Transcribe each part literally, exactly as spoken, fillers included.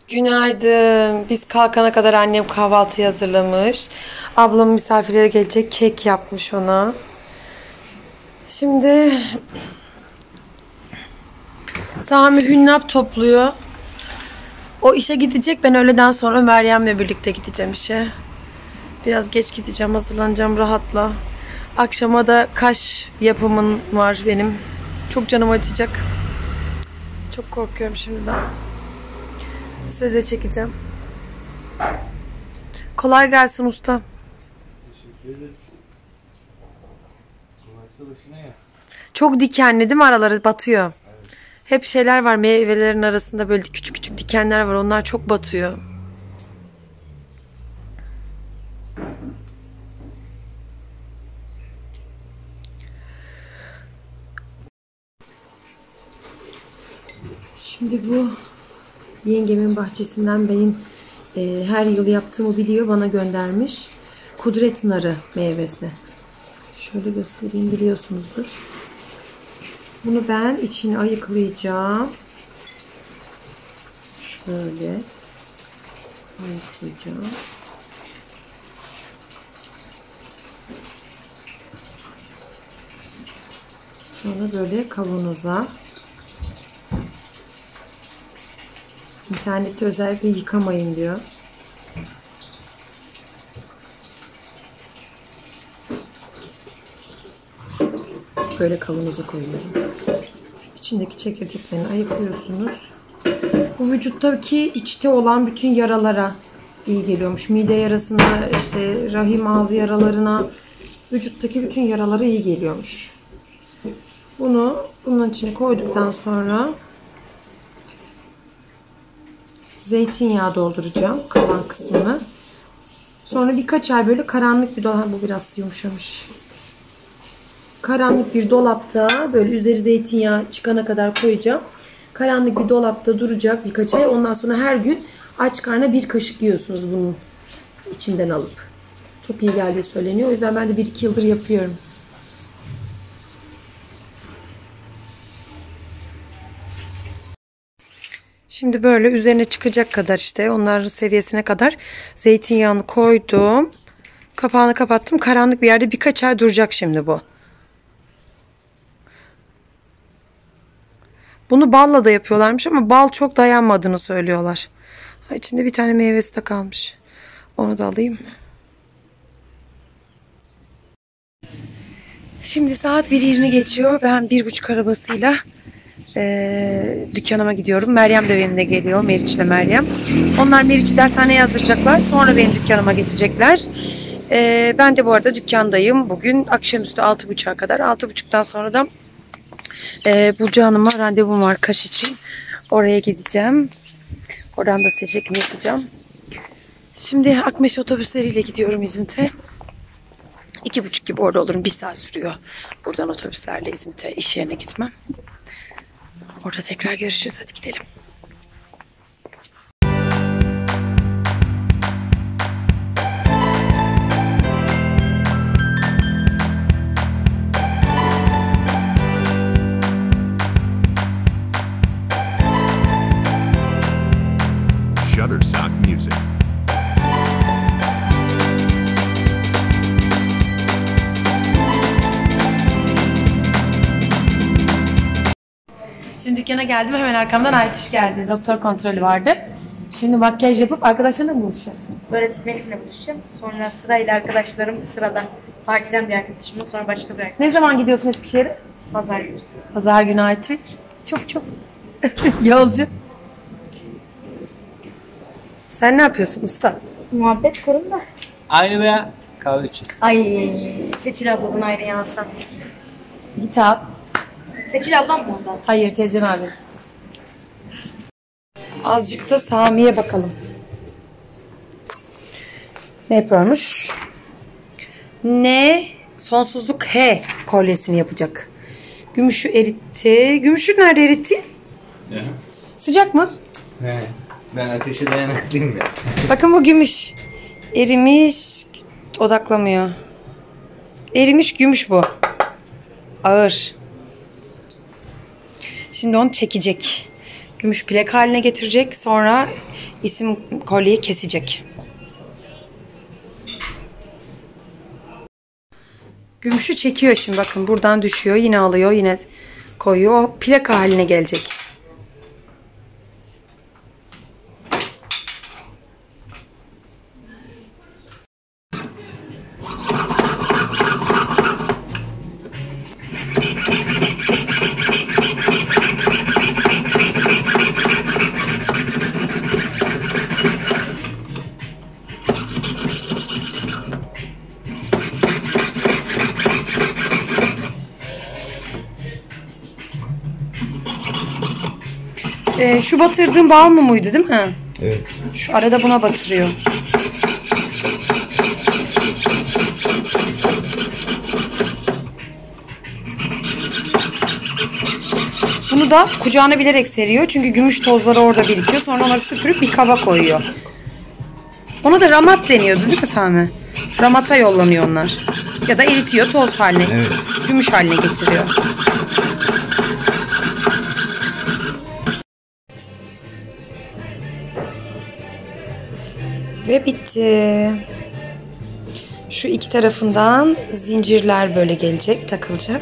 Günaydın. Biz kalkana kadar annem kahvaltı hazırlamış. Ablamın misafirleri gelecek. Kek yapmış ona. Şimdi Sami Hünnap topluyor. O işe gidecek. Ben öğleden sonra Meryem'le birlikte gideceğim işe. Biraz geç gideceğim. Hazırlanacağım rahatla. Akşama da kaş yapımın var benim. Çok canım acıyacak. Çok korkuyorum şimdiden. Size de çekeceğim. Kolay gelsin usta. Teşekkür ederim. Kolaysa başına yaz. Çok dikenli değil mi? Araları batıyor. Evet. Hep şeyler var meyvelerin arasında, böyle küçük küçük dikenler var. Onlar çok batıyor. Şimdi bu yengemin bahçesinden benim e, her yıl yaptığımı biliyor, bana göndermiş. Kudret narı meyvesi. Şöyle göstereyim, biliyorsunuzdur. Bunu ben içini ayıklayacağım. Şöyle ayıklayacağım. Sonra böyle kavanoza. İnternette özellikle yıkamayın diyor. Böyle kavanoza koyuyorum. İçindeki çekirdeklerini ayıklıyorsunuz. Bu vücuttaki içte olan bütün yaralara iyi geliyormuş. Mide yarasına, işte rahim ağzı yaralarına, vücuttaki bütün yaralara iyi geliyormuş. Bunu bunun içine koyduktan sonra zeytinyağı dolduracağım kalan kısmını. Sonra birkaç ay böyle karanlık bir dolap, bu biraz yumuşamış. Karanlık bir dolapta böyle üzeri zeytinyağı çıkana kadar koyacağım. Karanlık bir dolapta duracak birkaç ay. Ondan sonra her gün aç karnına bir kaşık yiyorsunuz bunun içinden alıp. Çok iyi geldiği söyleniyor. O yüzden ben de bir iki yıldır yapıyorum. Şimdi böyle üzerine çıkacak kadar, işte onların seviyesine kadar zeytinyağını koydum. Kapağını kapattım. Karanlık bir yerde birkaç ay duracak şimdi bu. Bunu balla da yapıyorlarmış ama bal çok dayanmadığını söylüyorlar. İçinde bir tane meyvesi de kalmış. Onu da alayım. Şimdi saat bir yirmi geçiyor. Ben bir buçuk arabasıyla Ee, dükkanıma gidiyorum. Meryem de benimle geliyor. Meriç ile Meryem. Onlar Meriç'i dershaneye yazdıracaklar. Sonra benim dükkanıma geçecekler. Ee, ben de bu arada dükkandayım. Bugün akşamüstü altı buçuğa kadar. altı buçuktan sonra da e, Burcu Hanım'a randevum var kaş için. Oraya gideceğim. Oradan da size çekim yapacağım. Şimdi Akmeşe otobüsleriyle gidiyorum İzmit'e. İki buçuk gibi orada olurum. Bir saat sürüyor. Buradan otobüslerle İzmit'e, iş yerine gitmem. Orada tekrar görüşürüz. Hadi gidelim. Shutterstock Music. Şimdi dükkana geldim. Hemen arkamdan Aytuş geldi. Doktor kontrolü vardı. Şimdi makyaj yapıp arkadaşlarla mı buluşacaksın? Öğretmenimle buluşacağım. Sonra sırayla arkadaşlarım sıradan. Partiden bir arkadaşımla, sonra başka bir arkadaşım. Ne zaman gidiyorsun Eskişehir'e? Pazar günü. Pazar günü Aytuş. Çok çok. Yolcu. Sen ne yapıyorsun usta? Muhabbet kurun da. Aynı be. Kahve içeceğiz. Ay, Seçil abla bunu ayrı yansam. Git al. Seçil ablam mı ondan? Hayır, Tezcan abi. Azıcık da Sami'ye bakalım. Ne yapıyormuş? Ne? Sonsuzluk H kolyesini yapacak. Gümüşü eritti. Gümüşü nerede eritti? Ya. Sıcak mı? He. Ben ateşe dayanıklıyım ya. Bakın bu gümüş. Erimiş. Odaklamıyor. Erimiş gümüş bu. Ağır. Şimdi onu çekecek. Gümüş plak haline getirecek. Sonra isim kolyeyi kesecek. Gümüşü çekiyor şimdi, bakın buradan düşüyor. Yine alıyor, yine koyuyor. O plak haline gelecek. Ee, şu batırdığın bal mumuydu değil mi? Evet. Şu arada buna batırıyor. Bunu da kucağına bilerek seriyor. Çünkü gümüş tozları orada birikiyor. Sonra onları süpürüp bir kaba koyuyor. Ona da ramat deniyordu değil mi Sami? Ramata yollanıyor onlar. Ya da eritiyor, toz haline, Evet. gümüş haline getiriyor. Ve bitti. Şu iki tarafından zincirler böyle gelecek, takılacak.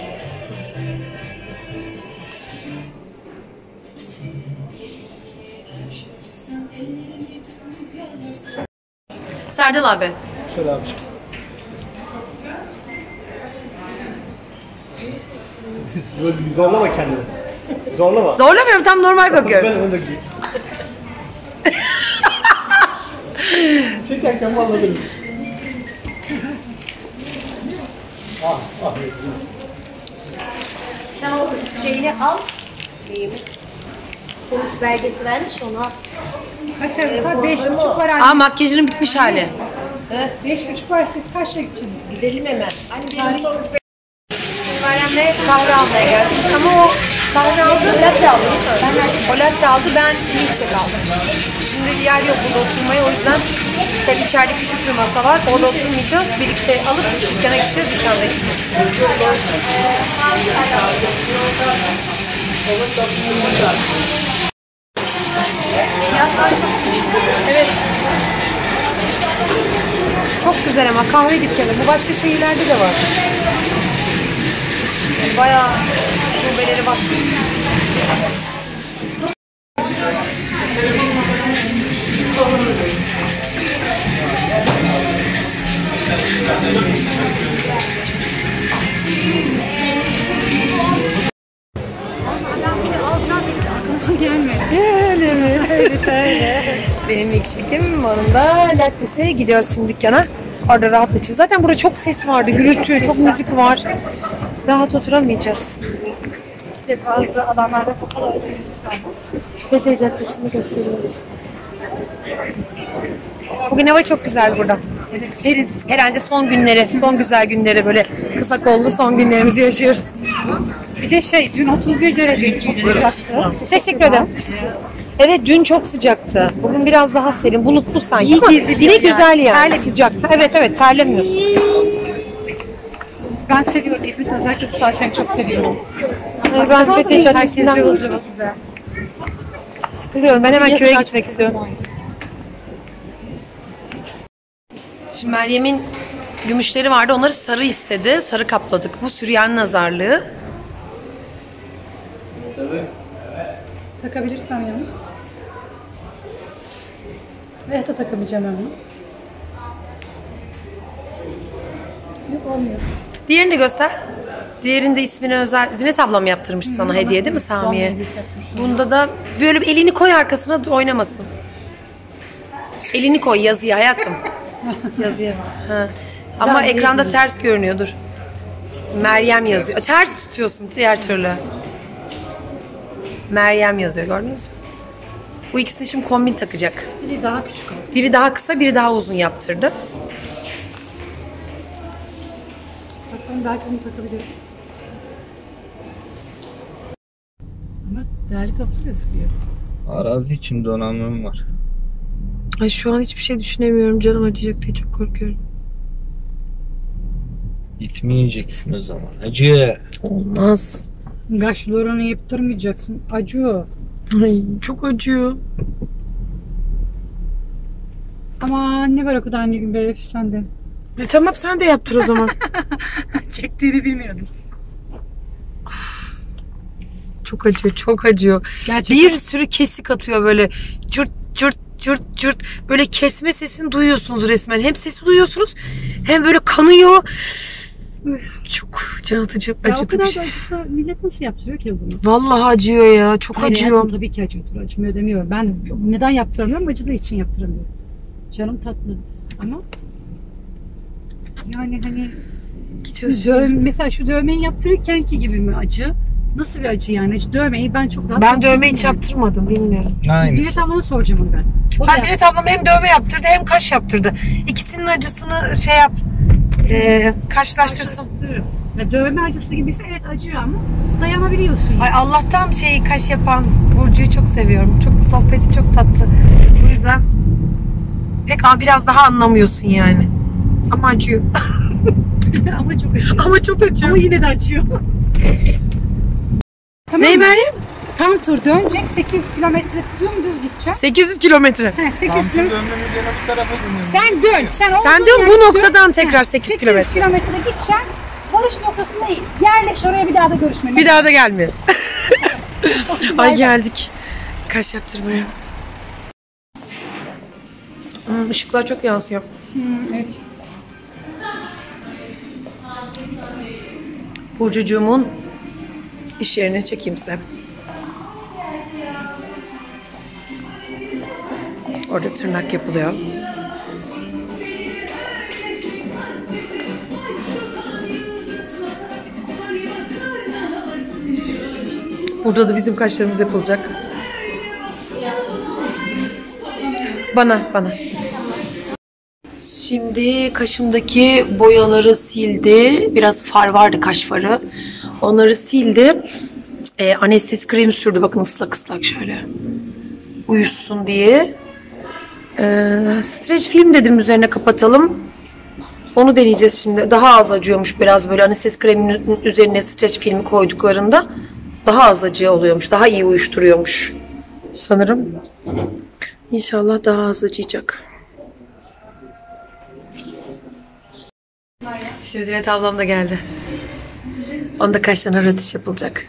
Serdal abi. Şöyle abiciğim. Zorlama kendini. Zorlama. Zorlamıyorum, tam normal bakıyorum. Ben onu da giy. Çekerken vallahi benim. Ah, ah. Sen o şeyini al. Sonuç belgesi vermiş onu al. Kaç arası var? Beş buçuk var. Aa, makyajının bitmiş hali. Beş buçuk var. Siz kaçta gideceksiniz? Gidelim hemen. Hani benim sonuç Meryem'le kahve almaya geldik ama o kahve aldı, latte aldı. O latte aldı, ben milkshake aldım. Şimdi yer yok burada oturmaya, o yüzden şöyle içeride küçük bir masa var. Orada oturmayacağız. Birlikte alıp dükkana gideceğiz, dükkanda gideceğiz. Fiyatlar çok iyi. Evet. Çok güzel ama kahve dükkanı. Bu başka şehirlerde de var. Yani bayağı şubeleri var. Öyle mi? Evet öyle. Benim milkshake'im, onun da lattesi. Gidiyoruz şimdi dükkana. Orada rahat edeceğiz. Zaten burada çok ses vardı, gürültü, çok müzik var. Rahat oturamayacağız. İşte bazı adamlarda fotoğraf Fethiye Caddesi'ni gösteriyoruz. Bugün hava çok güzel burada. Serin. Herhalde son günleri, son güzel günleri, böyle kısa kollu son günlerimizi yaşıyoruz. Bir de şey, dün otuz bir derece çok sıcaktı. Teşekkür ederim. Evet, dün çok sıcaktı. Bugün biraz daha serin, bulutlu sanki. İyi ama geziliyor yine yani. güzel yani. Sıcak. Evet evet, terlemiyorsun. Ben seviyorum. İzmit özellikle bu saatleri çok seviyorum. Yani ben Fethiye Caddesi'nden sıkılıyorum. Ben hemen köye gitmek istiyorum. Şimdi Meryem'in gümüşleri vardı. Onları sarı istedi. Sarı kapladık. Bu Süryani nazarlığı. Takabilirsem yalnız. Veya da takamayacağım ben bunu. Yok, olmuyor. Diğerini de göster. Diğerinde ismini özel. Zinet ablam yaptırmış sana hediye değil mi Sami'ye? Bunda da böyle bir elini koy arkasına, oynamasın. Elini koy yazıya hayatım. Yazıya. Ha. Ama ekranda ters görünüyor, dur. Meryem yazıyor. Ters tutuyorsun diğer türlü. Meryem yazıyor, gördünüz mü? Bu ikisini şimdi kombin takacak. Biri daha küçük oldu. Biri daha kısa, biri daha uzun yaptırdı. Bakalım, belki bunu takabilirim. Ama değerli toplu gözüküyor. Arazi için donanımım var. Ay, şu an hiçbir şey düşünemiyorum. Canım acıyacak diye çok korkuyorum. Gitmeyeceksin o zaman. Hacı. Olmaz. Gaş loranı yaptırmayacaksın. Acıyor. Ay, çok acıyor. Aman ne var o kadar anne gün be sen de. E, tamam sen de yaptır o zaman. Çektiğini bilmiyordum. Çok acıyor, çok acıyor. Gerçekten. Bir sürü kesik atıyor böyle. Cırt cırt cırt cırt. Böyle kesme sesini duyuyorsunuz resmen. Hem sesi duyuyorsunuz hem böyle kanıyor. Çok can atıcı, Ya o acıtı kadar bir da şey. acısa millet nasıl yaptırıyor ki o zaman? Vallahi acıyor ya. Çok Hayır, acıyor. hayatım tabii ki acıyordur. Acımıyor demiyorum. Ben de neden yaptıramıyorum? Acıdığı için yaptıramıyorum. Canım tatlı. Ama yani hani Gidiyorsun. dövme, mesela şu dövmeyi yaptırırken ki gibi mi acı? Nasıl bir acı yani? Şu dövmeyi ben çok rahat Ben dövme hiç yani. yaptırmadım, bilmiyorum. Aynısı. Zinet ablama soracağım onu ben. O da Hazinet ablam hem dövme yaptırdı hem kaş yaptırdı. İkisinin acısını şey yap, e, karşılaştırsın. yaptırırım. Ya dövme acısı gibiyse evet acıyor ama dayanabiliyorsun yani. Ay Allah'tan şey kaş yapan Burcu'yu çok seviyorum. Çok sohbeti çok tatlı. O yüzden pek biraz daha anlamıyorsun yani. Ama acıyor. Ama çok acıyor. Ama çok acıyor. Ama yine de acıyor. Tamam Ne mı? Meryem? Tam tur dönecek sekiz yüz kilometre dümdüz gideceğim. sekiz yüz kilometre. He, sekiz yüz Tam kilometre. dönmenin gene bu tarafa dönüyorum. Sen dön. Sen, Sen olduğun dön bu yerde noktadan dön. tekrar He, sekiz sekiz yüz kilometre. kilometre gideceksin. Varış noktasında yerleş oraya, bir daha da görüşmeyelim. Bir daha da gelmiyor. Ay geldik. Kaş yaptırmaya. Hmm, ışıklar çok yansıyor. Hmm, evet. Burcucuğumun iş yerine çekeyim size. Orada tırnak yapılıyor. Burada da bizim kaşlarımız yapılacak. Bana, bana. Şimdi kaşımdaki boyaları sildi. Biraz far vardı, kaş farı. Onları sildi. E, anestezi kremi sürdü. Bakın ıslak ıslak şöyle. Uyusun diye. E, streç film dedim üzerine kapatalım. Onu deneyeceğiz şimdi. Daha az acıyormuş biraz böyle anestezi kreminin üzerine streç filmi koyduklarında. Daha az acı oluyormuş. Daha iyi uyuşturuyormuş. Sanırım. İnşallah daha az acıyacak. Şimdi Zinet ablam da geldi. Onda kaşlarına rötuş yapılacak.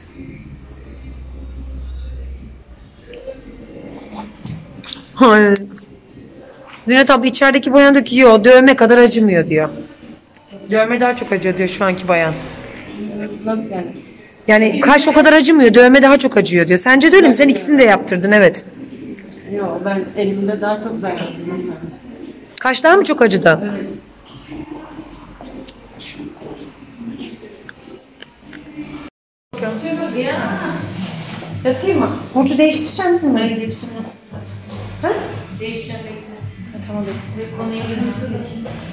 Ay. Zinet abla içerideki bayan diyor ki yo dövme kadar acımıyor diyor. Dövme daha çok acıyor diyor şu anki bayan. Nasıl yani? Yani kaş o kadar acımıyor, dövme daha çok acıyor diyor. Sence de öyle mi? Sen ikisini de yaptırdın, evet. Yok, ben elimde daha çok zayıfladım. Kaş daha mı çok acıdı? Evet. Yatayım mı? Burcu değiştireceksin mi? Hayır, değiştireceğim. Ha? Değiştireceğim, bekle. Ha, tamam bekle. Konuya girdim.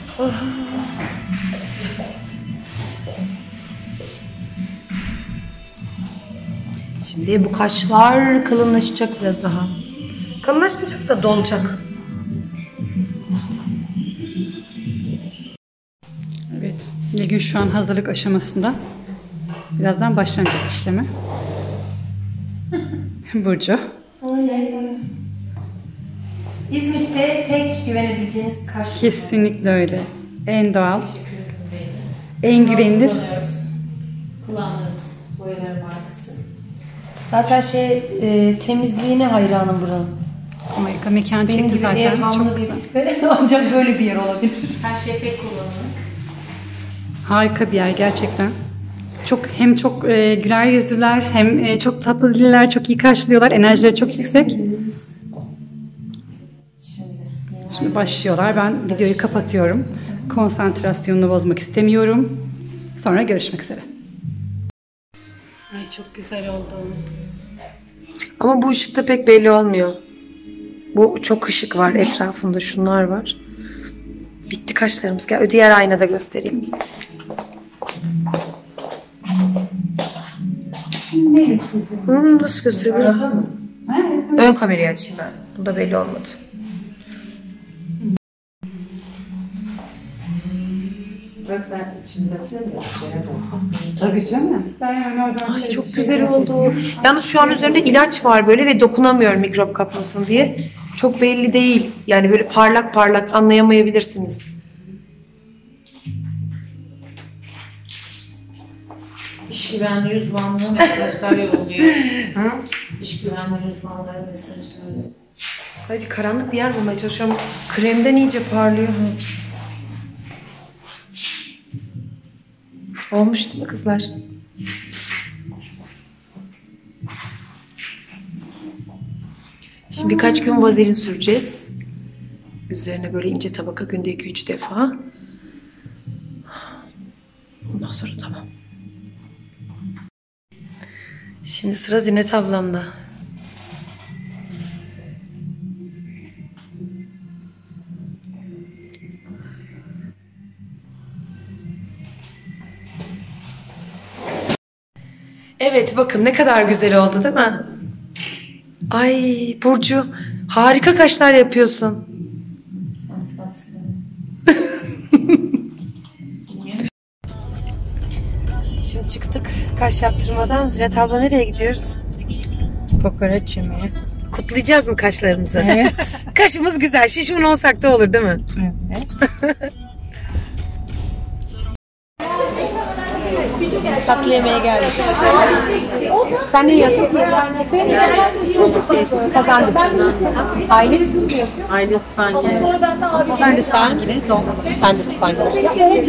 Şimdi bu kaşlar kalınlaşacak biraz daha. Kalınlaşmayacak da dolacak. Evet. Nilgün şu an hazırlık aşamasında. Birazdan başlanacak işlemi. Burcu. İzmit'te tek güvenebileceğiniz kaş. Kesinlikle öyle. En doğal. En güvenilir. Kullandığınız boyaların markası. Zaten şey e, temizliğine hayranım buranın. Amerika mekan Benim çekti gibi zaten. evhamlı Çok bir güzel. tipe ancak böyle bir yer olabilir. Her şey pek kullanılır. Harika bir yer gerçekten. Çok hem çok e, güler yüzlüler hem e, çok tatlı diller, çok iyi karşılıyorlar. Enerjileri çok yüksek. Şimdi başlıyorlar. Ben videoyu kapatıyorum. Konsantrasyonunu bozmak istemiyorum. Sonra görüşmek üzere. Ay çok güzel oldu. Ama bu ışıkta pek belli olmuyor. Bu çok ışık var etrafında, şunlar var. Bitti kaşlarımız. Gel diğer aynada göstereyim. Hmm, nasıl gösterebilirim? Ön kamerayı açayım ben. Bunda belli olmadı. Bak sen Tabii canım. Ay çok güzel oldu. Yalnız şu an üzerinde ilaç var böyle ve dokunamıyorum mikrop kapmasın diye. Çok belli değil. Yani böyle parlak parlak anlayamayabilirsiniz. İş güvenliği uzmanlığı mesajlar yolluyor. İş güvenliği uzmanları mesajlar yolluyor. Ay bir karanlık bir yer bulmaya çalışıyorum. Kremden iyice parlıyor. Hı. Olmuş değil mi kızlar? Şimdi birkaç gün vazelin süreceğiz. Üzerine böyle ince tabaka günde iki üç defa. Ondan sonra tamam. Şimdi sıra Zinet ablamda. Evet bakın ne kadar güzel oldu değil mi? Ay Burcu harika kaşlar yapıyorsun. Şimdi çıktık kaş yaptırmadan. Zinet abla nereye gidiyoruz? Kokoreç yemeye. Kutlayacağız mı kaşlarımızı? Evet. Kaşımız güzel. Şişman olsak da olur değil mi? Evet. Tatlı yemeğe geldik. Sen ne yiyorsun? Kazandım. Aile? Aile spangili. Ben de spangili. Ben de spangili.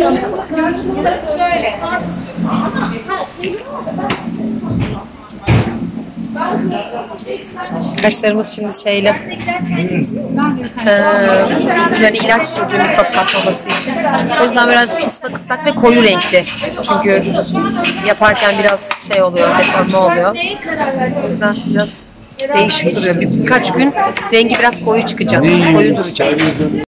Kaşlarımız şimdi şeyle ee, yani ilaç sürdüğüm mikrop kapmaması için. O yüzden biraz ıslak ıslak ve koyu renkli. Çünkü yaparken biraz şey oluyor, deforme oluyor. O yüzden biraz değişik duruyor. Bir, birkaç gün rengi biraz koyu çıkacak, koyu duracak.